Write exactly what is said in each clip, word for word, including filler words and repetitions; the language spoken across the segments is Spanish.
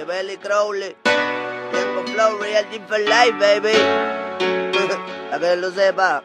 Yevell y Crowley. Ñengo Flow, RealG for life, baby. A que lo sepa.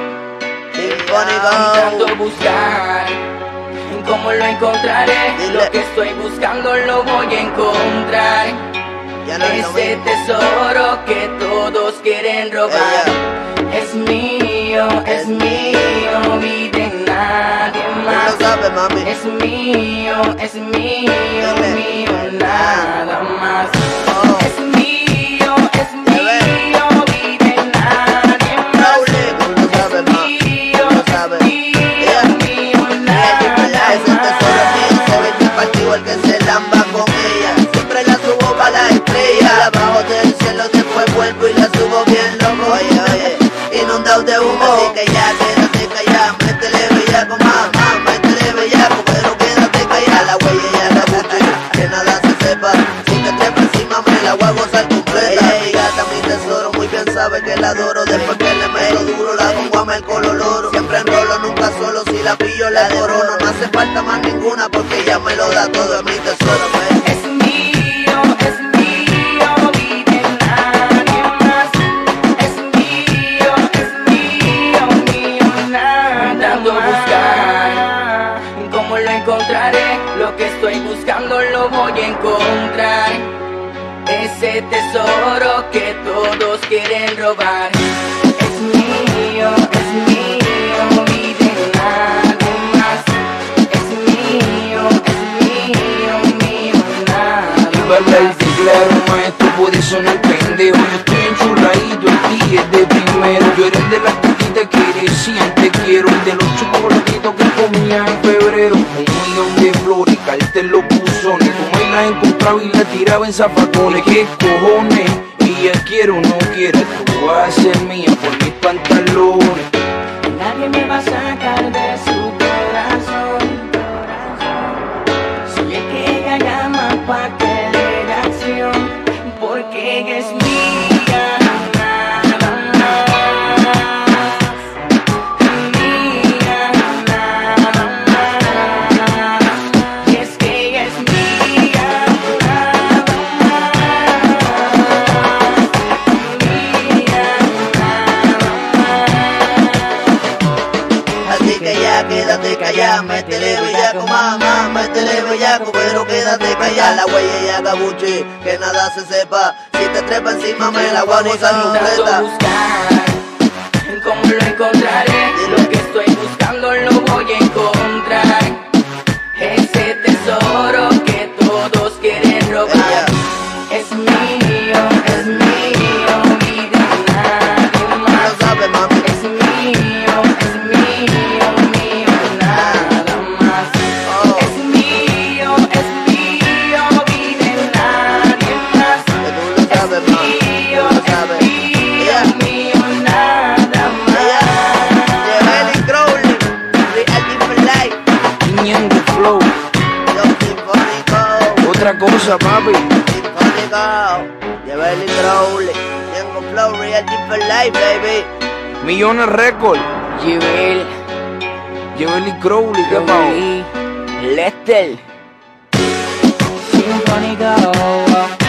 Intento buscar cómo lo encontraré. Dile. Lo que estoy buscando lo voy a encontrar. Ya no es lo Ese mismo. tesoro que todos quieren robar. Ella. Es mío, es mío y de nadie Tú más. lo sabes, mami. Es mío, es mío, Dile. mío, nada más. Oh. Es mío, es mío y de nadie más. Crowley, tú lo sabes, ma. Tú lo sabes. Yeah. RealG for life. Ese tesoro mío se ve compartido el que se lamba con ella. Siempre la subo pa' la estrella. Abajo del cielo después vuelvo y la subo bien loco. Oye, oye, inundado de humo. Así que ya quédate callada, métele bellaco, mamá, métele bellaco, pero quédate callada. La huella ya la busqué, que nada se sepa. Si te trepa encima me la voy a gozar completa. Mi gata, mi tesoro, muy bien sabe que la adoro. Después que le meto duro la pongo a el color. Siempre enrolo, nunca solo, si la pillo la corono. No hace falta más ninguna porque ella me lo da todo, es mi tesoro, pues. Es mío, es mío y de nadie más. Es mío, es mío, mío, nada más. Buscar cómo lo encontraré. Lo que estoy buscando lo voy a encontrar. Ese tesoro que todos quieren robar. Es mío, es mío y de nadie más. Es mío, es mío, mío, nada Iba a hablarte claro, maestro, puede sonar pendejo. Yo estoy enchurradito, el día es de primero. Yo eres de las cositas que decían te quiero. Y de los chocolatitos que comía en febrero. Un millón de flores, cartel los buzones. Tú me la encontraba y la tiraba en zapacones. ¿Qué cojones? Ella quiero o no quiera, tú vas a ser mía por mis pantalones. Nadie me va a sacar de su corazón. Soy el que ella llama pa' que le dé acción. Porque ella es mía, nada más. Mía, nada más. Y es que ella es mía, nada más. Mía, Así que ya quédate callada, métele bellaco, mamá, métele bellaco, pero quédate callada. La huella ya cabuche, que nada se sepa. Si te trepa encima me la voy a gozar Intento completa. buscar cómo lo encontraré. Lo que estoy buscando lo voy a encontrar. Ese tesoro que todos quieren robar. Ella. Es mío, es mío y de nadie Tú más. lo sabes, mami. Es mío, es mío, mío, nada más. Oh. Es mío, es mío y de nadie más. Que tú lo sabes, ma. Mío, Tú lo sabes. mío, Yeah. mío, nada más. Yevell y Crowley, RealG for life. Ñengo Flow, Yo sinfónico, otra cosa, papi. sinfónico. Yevell y Crowley, Ñengo Flow, RealG for life, baby. Millones Record, Yevell, Yevell y Crowley, ¿qué pasó? Lester, Sinfónico.